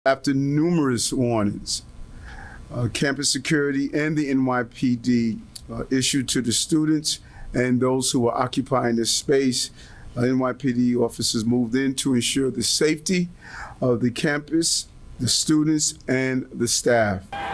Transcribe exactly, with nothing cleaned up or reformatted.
After numerous warnings, uh, campus security and the N Y P D uh, issued to the students and those who were occupying this space. Uh, N Y P D officers moved in to ensure the safety of the campus, the students, and the staff.